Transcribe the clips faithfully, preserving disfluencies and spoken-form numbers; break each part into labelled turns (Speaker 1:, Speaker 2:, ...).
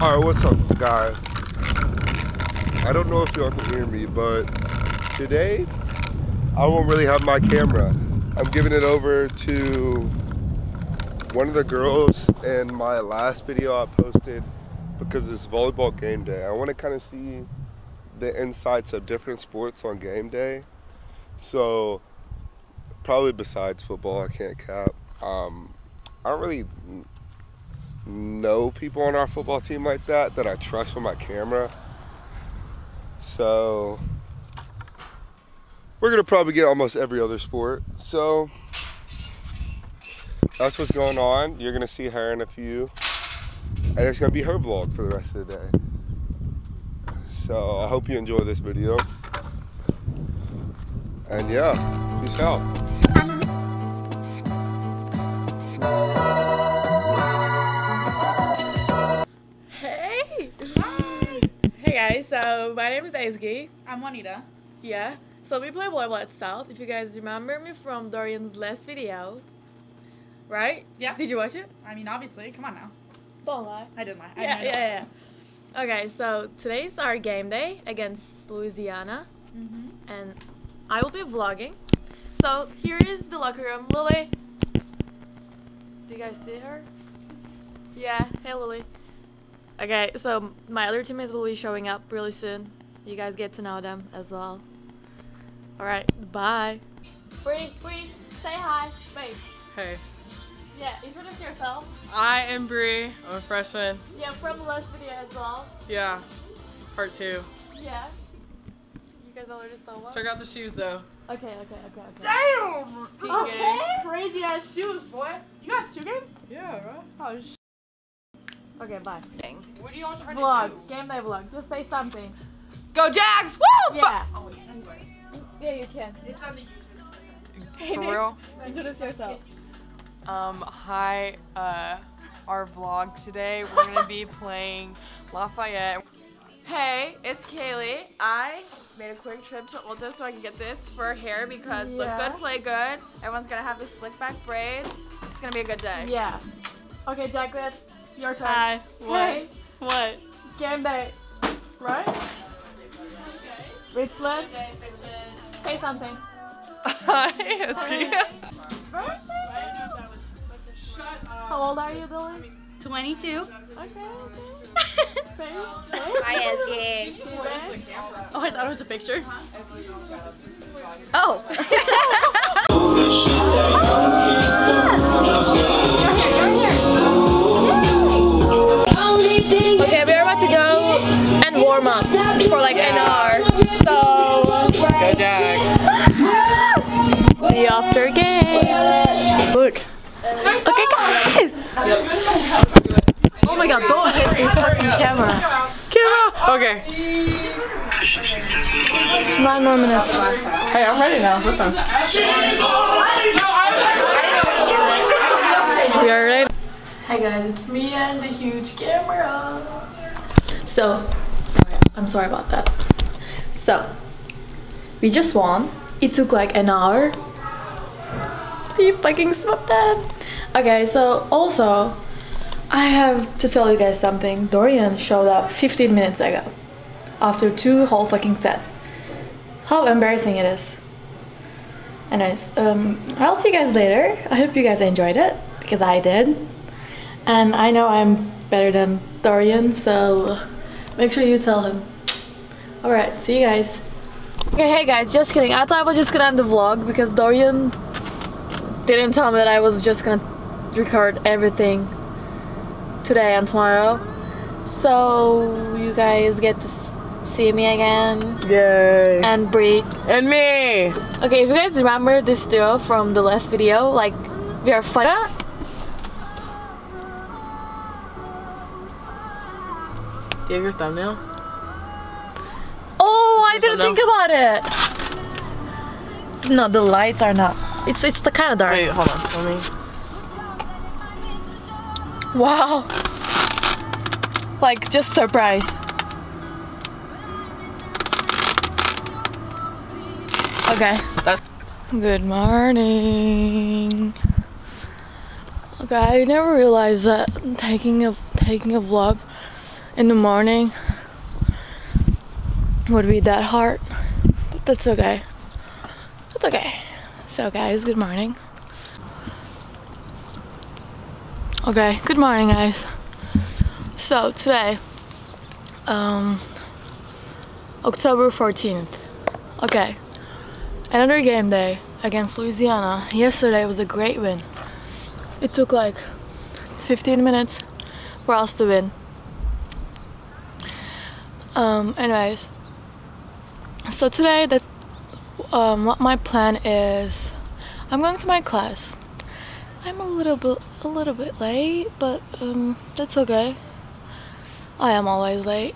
Speaker 1: Alright, what's up, guys? I don't know if y'all can hear me, but today I won't really have my camera. I'm giving it over to one of the girls in my last video I posted because it's volleyball game day. I want to kind of see the insights of different sports on game day. So probably besides football, I can't cap. Um, I don't really know people on our football team like that that I trust with my camera. So we're gonna probably get almost every other sport. So that's what's going on. You're gonna see her in a few, and it's gonna be her vlog for the rest of the day. So I hope you enjoy this video. And yeah, peace out.
Speaker 2: Hey! Hey guys, so my name is Aizgi.
Speaker 3: I'm Juanita.
Speaker 2: Yeah. So we play volleyball at South. If you guys remember me from Dorian's last video. Right?
Speaker 3: Yeah.
Speaker 2: Did you watch it?
Speaker 3: I mean, obviously. Come on now.
Speaker 2: Don't lie.
Speaker 3: I didn't lie. I
Speaker 2: Yeah,
Speaker 3: didn't
Speaker 2: yeah,
Speaker 3: lie.
Speaker 2: yeah. Okay, so today's our game day against Louisiana.
Speaker 3: Mm-hmm.
Speaker 2: And I will be vlogging. So here is the locker room. Lily. Do you guys see her? Yeah. Hey, Lily. Okay, so my other teammates will be showing up really soon. You guys get to know them as well. Alright, bye. Bree, Bree, say hi. Babe.
Speaker 4: Hey,
Speaker 2: Yeah, introduce yourself.
Speaker 4: I am Bree. I'm a freshman.
Speaker 2: Yeah, from the last video as well.
Speaker 4: Yeah, part two.
Speaker 2: Yeah. You guys already saw one?
Speaker 4: Check out the shoes though.
Speaker 2: Okay, okay, okay, okay.
Speaker 3: Damn!
Speaker 2: Okay. Crazy ass shoes, boy. You got shoe game?
Speaker 4: Yeah, right?
Speaker 2: Oh, sh. Okay, bye.
Speaker 4: What are y'all trying
Speaker 2: Vlog, game day vlog. Just say something.
Speaker 4: Go Jags! Woo!
Speaker 2: Yeah.
Speaker 4: Oh, wait, this way.
Speaker 2: Yeah, you can.
Speaker 4: It's on the YouTube.
Speaker 2: Hey,
Speaker 4: For
Speaker 2: Nick,
Speaker 4: real?
Speaker 2: introduce yourself.
Speaker 4: Um, hi, uh, our vlog today, we're gonna be playing Lafayette.
Speaker 2: Hey, it's Kaylee. I made a quick trip to Ulta so I can get this for hair because
Speaker 3: Yeah.
Speaker 2: look good, play good. Everyone's gonna have the slick back braids. It's gonna be a good day.
Speaker 3: Yeah. Okay, Jacqueline, your turn.
Speaker 2: Hi. What?
Speaker 3: Hey,
Speaker 2: What?
Speaker 3: game day. Right? Richland, say something.
Speaker 4: Hi, Eski.
Speaker 3: How old are you, Billy?
Speaker 5: twenty-two.
Speaker 3: Okay, okay. Say, say.
Speaker 5: Hi, Eski.
Speaker 3: Say.
Speaker 5: Oh, I thought it was a picture. Oh.
Speaker 2: Okay, we're about to go and warm up for like an hour. So,
Speaker 4: Go Jags.
Speaker 2: see you after game. Look. Okay, guys. Oh my god, don't hit the fucking camera.
Speaker 4: Camera! Okay.
Speaker 2: Nine more minutes.
Speaker 4: Hey, I'm ready now. Listen.
Speaker 2: We are ready. Hi guys, it's me and the huge camera. So, sorry, I'm sorry about that. So, we just won. It took like an hour. You fucking smoked that. Okay, so also, I have to tell you guys something. Dorian showed up fifteen minutes ago after two whole fucking sets. How embarrassing it is. Anyways, um, I'll see you guys later. I hope you guys enjoyed it because I did. And I know I'm better than Dorian, so make sure you tell him. Alright, see you guys. Okay, hey guys, just kidding. I thought I was just gonna end the vlog because Dorian didn't tell me that I was just gonna record everything today and tomorrow. So you guys get to see me again.
Speaker 4: Yay.
Speaker 2: And Bree.
Speaker 4: And me!
Speaker 2: Okay, if you guys remember this duo from the last video, like, we are fun.
Speaker 4: Do you have your thumbnail?
Speaker 2: Oh, I
Speaker 4: Your
Speaker 2: didn't
Speaker 4: thumbnail?
Speaker 2: think about it. No, the lights are not. It's it's the kind of dark.
Speaker 4: Wait, hold on. Let me.
Speaker 2: Wow. Like, just surprise. Okay.
Speaker 4: That's
Speaker 2: Good morning. Okay, I never realized that taking a taking a vlog in the morning would be that hard, but that's okay. That's okay. So guys, good morning. Okay, good morning guys. So today, um, October fourteenth. Okay, another game day against Louisiana. Yesterday was a great win. It took like fifteen minutes for us to win. Um, anyways, so today that's um, what my plan is. I'm going to my class. I'm a little bit a little bit late, but um, that's okay. I am always late.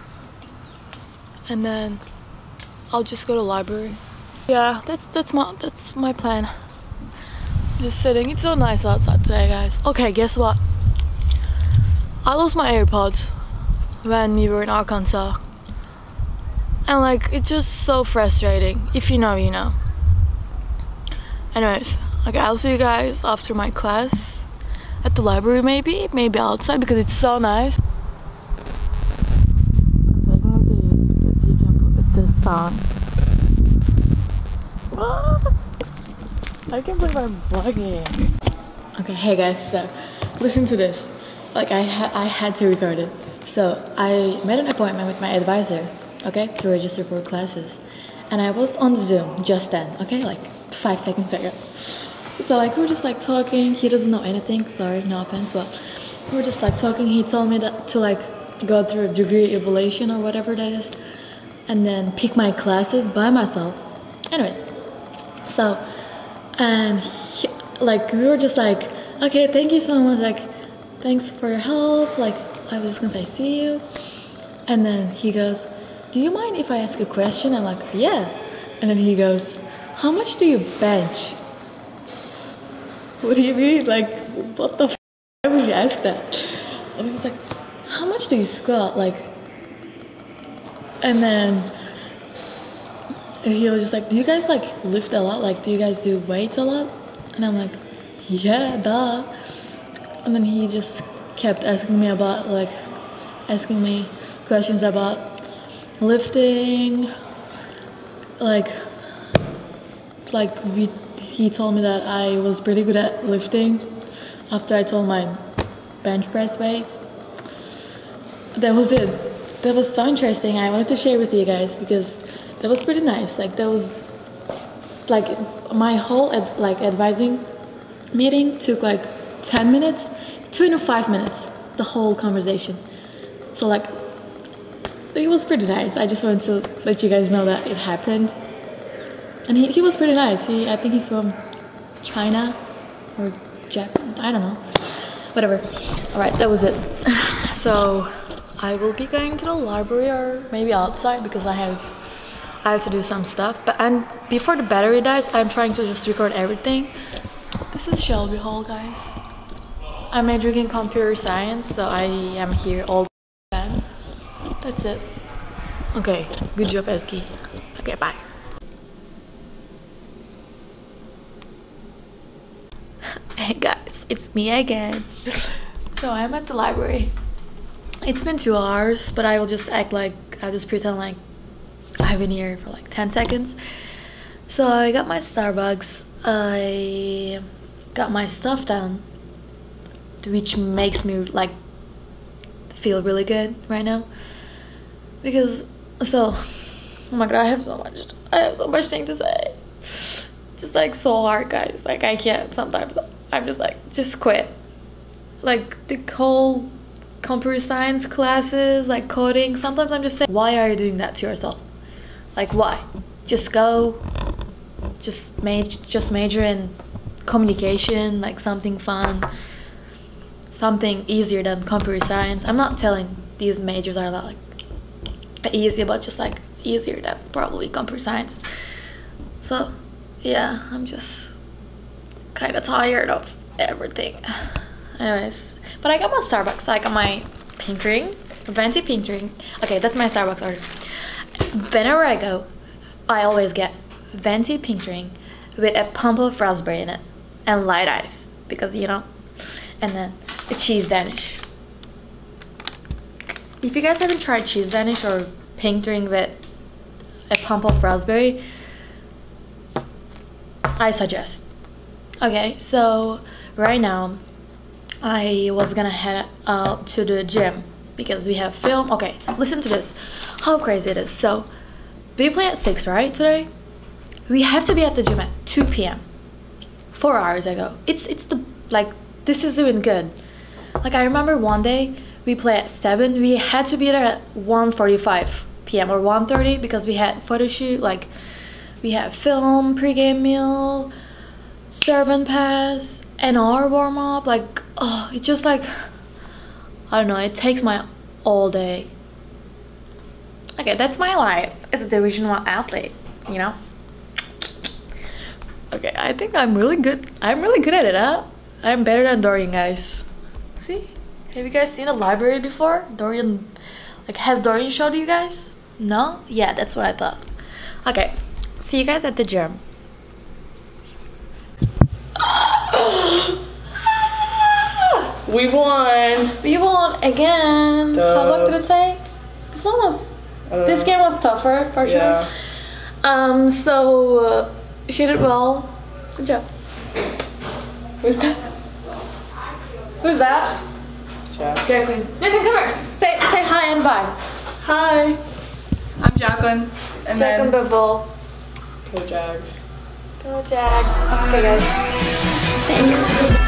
Speaker 2: And then I'll just go to the library. Yeah, that's that's my that's my plan. Just sitting. It's so nice outside today, guys. Okay, guess what? I lost my AirPods when we were in Arkansas. And like, it's just so frustrating. If you know, you know. Anyways, okay, I'll see you guys after my class at the library, maybe, maybe outside because it's so nice. I'm taking these because you can put this on. I can't believe I'm vlogging. Okay, hey guys, so listen to this. Like I ha I had to record it. So I made an appointment with my advisor, okay, to register for classes, and I was on Zoom just then, okay, like five seconds ago. So like we were just like talking. He doesn't know anything. Sorry, no offense, but we were just like talking. He told me that to like go through a degree evaluation or whatever that is, and then pick my classes by myself. Anyways, so and he, like we were just like, okay, thank you so much. Like, thanks for your help. Like, I was just gonna say see you, and then he goes, do you mind if I ask a question? I'm like, yeah. And then he goes, how much do you bench? What do you mean? Like, what the f? Why would you ask that? And he was like, how much do you squat? Like, and then he was just like, do you guys like lift a lot? Like, do you guys do weights a lot? And I'm like, yeah, duh. And then he just kept asking me about like, asking me questions about lifting, like, like we, he told me that I was pretty good at lifting after I told my bench press weights. That was it. That was so interesting. I wanted to share with you guys because that was pretty nice. Like that was like my whole ad, like advising meeting took like ten minutes, twenty-five minutes, the whole conversation. So like it was pretty nice. I just wanted to let you guys know that it happened. And he, he was pretty nice. He I think he's from China or Japan. I don't know. Whatever. Alright, that was it. So I will be going to the library or maybe outside because I have I have to do some stuff. But and before the battery dies, I'm trying to just record everything. This is Shelby Hall, guys. I'm majoring in computer science, so I am here all the time. That's it. Okay, good job, Eski. Okay, bye. Hey guys, it's me again. So I'm at the library. It's been two hours, but I will just act like, I'll just pretend like I've been here for like ten seconds. So I got my Starbucks. I got my stuff done, which makes me like feel really good right now. Because, so, oh my god, I have so much, I have so much thing to say. Just like so hard, guys. Like I can't sometimes. I'm just like, just quit. Like the whole computer science classes, like coding, sometimes I'm just saying, why are you doing that to yourself? Like why? Just go, just major, just major in communication, like something fun, something easier than computer science. I'm not telling these majors are not like easy, but just like easier than probably computer science. So yeah, I'm just kind of tired of everything. Anyways, but I got my Starbucks. I got my pink drink, a fancy pink drink. Okay, that's my Starbucks order. Whenever I go, I always get venti pink drink with a pump of raspberry in it and light ice because you know, and then a cheese Danish. if you guys haven't tried cheese Danish or pink drink with a pump of raspberry, I suggest. Okay, so right now I was gonna head out to the gym because we have film. Okay, listen to this, how crazy it is. So we play at six, right, today? We have to be at the gym at two p m four hours ago. It's it's the like this is even good. Like I remember one day we play at seven. We had to be there at one forty-five p m or one thirty because we had photo shoot. Like we had film, pre-game meal, servant pass, and our warm up. Like oh, it just like I don't know. It takes my all day. Okay, that's my life as a Division One athlete. You know. Okay, I think I'm really good. I'm really good at it, huh? I'm better than Dorian, guys. See? Have you guys seen a library before? Dorian, like, has Dorian showed you guys? No? Yeah, that's what I thought. Okay, see you guys at the gym.
Speaker 4: We won.
Speaker 2: We won again. How long did it take? This one was, uh, this game was tougher, for sure.
Speaker 4: Yeah.
Speaker 2: Um, so, uh, she did well. Good job. Who's that? Who's that? Jacqueline. Jacqueline, come here. Say say hi and bye.
Speaker 6: Hi, I'm Jacqueline. And
Speaker 2: Jacqueline
Speaker 6: then
Speaker 2: Bevel.
Speaker 4: Go Jags.
Speaker 2: Go Jags. Okay, guys. Thanks.